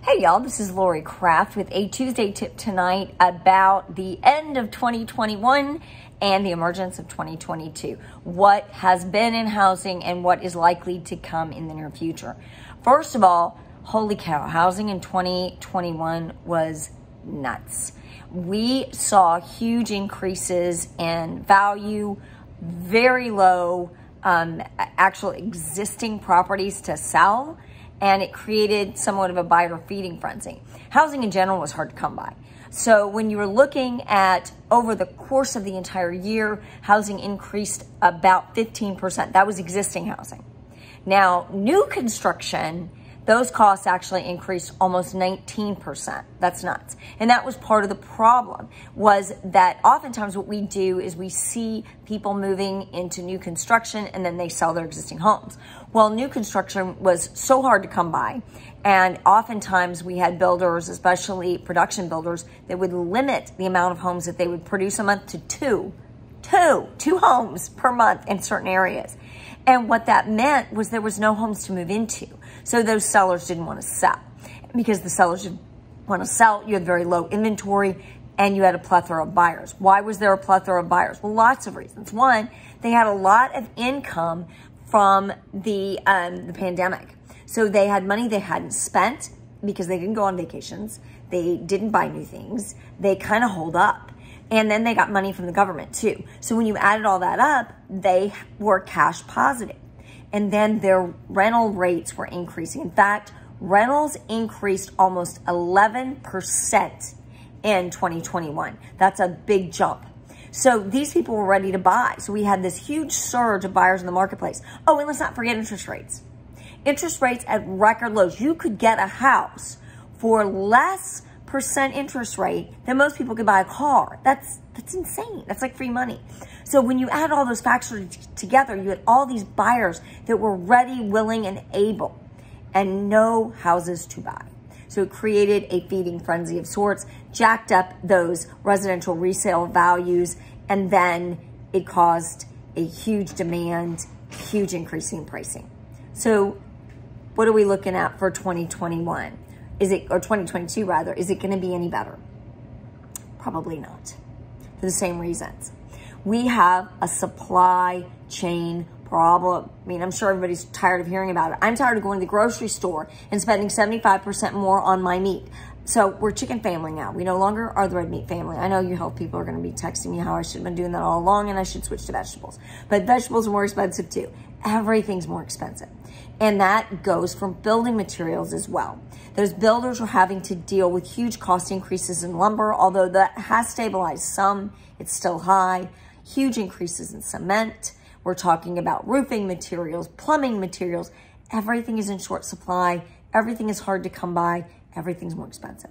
Hey y'all, this is Lori Kraft with a Tuesday tip tonight about the end of 2021 and the emergence of 2022. What has been in housing and what is likely to come in the near future. First of all, holy cow, housing in 2021 was nuts. We saw huge increases in value, very low actual existing properties to sell, and it created somewhat of a buyer feeding frenzy. Housing in general was hard to come by. So when you were looking at over the course of the entire year, housing increased about 15%. That was existing housing. Now, new construction, those costs actually increased almost 19%. That's nuts. And that was part of the problem, was that oftentimes what we do is we see people moving into new construction and then they sell their existing homes. Well, new construction was so hard to come by. And oftentimes we had builders, especially production builders, that would limit the amount of homes that they would produce a month to two homes per month in certain areas. And what that meant was there was no homes to move into. So those sellers didn't want to sell. Because the sellers didn't want to sell, you had very low inventory and you had a plethora of buyers. Why was there a plethora of buyers? Well, lots of reasons. One, they had a lot of income from the pandemic. So they had money they hadn't spent because they didn't go on vacations. They didn't buy new things. They kind of hold up. And then they got money from the government too. So when you added all that up, they were cash positive. And then their rental rates were increasing. In fact, rentals increased almost 11% in 2021. That's a big jump. So these people were ready to buy. So we had this huge surge of buyers in the marketplace. Oh, and let's not forget interest rates. Interest rates at record lows. You could get a house for less percent interest rate than most people could buy a car. That's insane. That's like free money. So when you add all those factors together, you had all these buyers that were ready, willing, and able, and no houses to buy. So it created a feeding frenzy of sorts, jacked up those residential resale values, and then it caused a huge demand, huge increase in pricing. So what are we looking at for 2021? Or 2022 rather, is it going to be any better? Probably not, for the same reasons. We have a supply chain problem. I mean, I'm sure everybody's tired of hearing about it. I'm tired of going to the grocery store and spending 75% more on my meat. So we're chicken family now. We no longer are the red meat family. I know you health people are going to be texting me how I should have been doing that all along and I should switch to vegetables. But vegetables are more expensive too. Everything's more expensive. And that goes from building materials as well. Those builders are having to deal with huge cost increases in lumber, although that has stabilized some. It's still high. Huge increases in cement. We're talking about roofing materials, plumbing materials. Everything is in short supply. Everything is hard to come by. Everything's more expensive.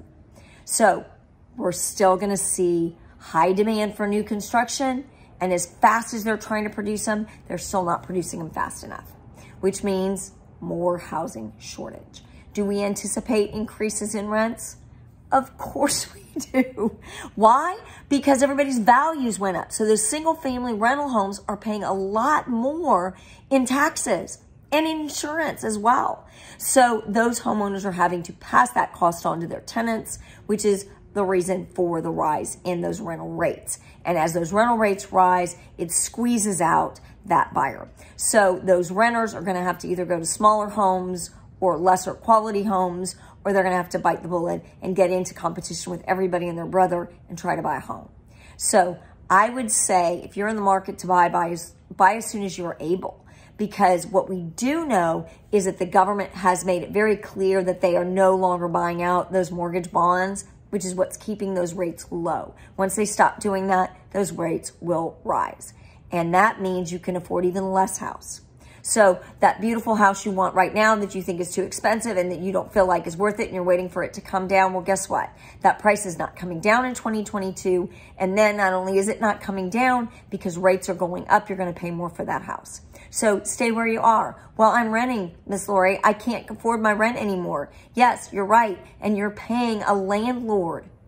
So we're still going to see high demand for new construction. And as fast as they're trying to produce them, they're still not producing them fast enough, which means more housing shortage. Do we anticipate increases in rents? Of course we do. Why? Because everybody's values went up. So the single family rental homes are paying a lot more in taxes and insurance as well. So those homeowners are having to pass that cost on to their tenants, which is the reason for the rise in those rental rates. And as those rental rates rise, it squeezes out that buyer. So those renters are going to have to either go to smaller homes or lesser quality homes, or they're going to have to bite the bullet and get into competition with everybody and their brother and try to buy a home. So I would say if you're in the market to buy as soon as you're able. Because what we do know is that the government has made it very clear that they are no longer buying out those mortgage bonds, which is what's keeping those rates low. Once they stop doing that, those rates will rise. And that means you can afford even less house. So that beautiful house you want right now that you think is too expensive and that you don't feel like is worth it and you're waiting for it to come down, well, guess what? That price is not coming down in 2022. And then not only is it not coming down, because rates are going up, you're going to pay more for that house. So stay where you are. Well, I'm renting, Miss Lori. I can't afford my rent anymore. Yes, you're right. And you're paying a landlord.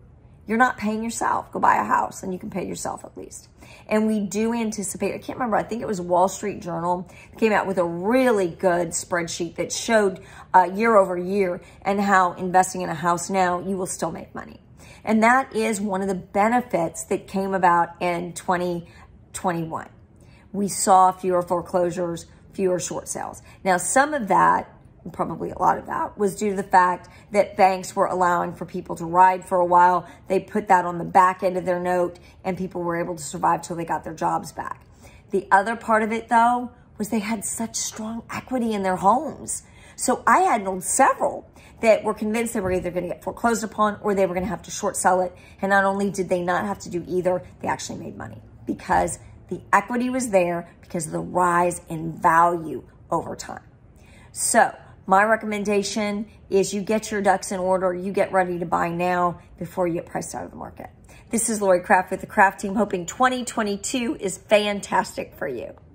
you're not paying yourself. Go buy a house and you can pay yourself at least. And we do anticipate, I can't remember, I think it was Wall Street Journal came out with a really good spreadsheet that showed year over year and how investing in a house now, you will still make money. And that is one of the benefits that came about in 2021. We saw fewer foreclosures, fewer short sales. Now, some of that, probably a lot of that, was due to the fact that banks were allowing for people to ride for a while. They put that on the back end of their note and people were able to survive till they got their jobs back. The other part of it, though, was they had such strong equity in their homes. So I had known several that were convinced they were either going to get foreclosed upon or they were going to have to short sell it. And not only did they not have to do either, they actually made money because the equity was there because of the rise in value over time. So my recommendation is you get your ducks in order. You get ready to buy now before you get priced out of the market. This is Lori Craft with the Craft Team, hoping 2022 is fantastic for you.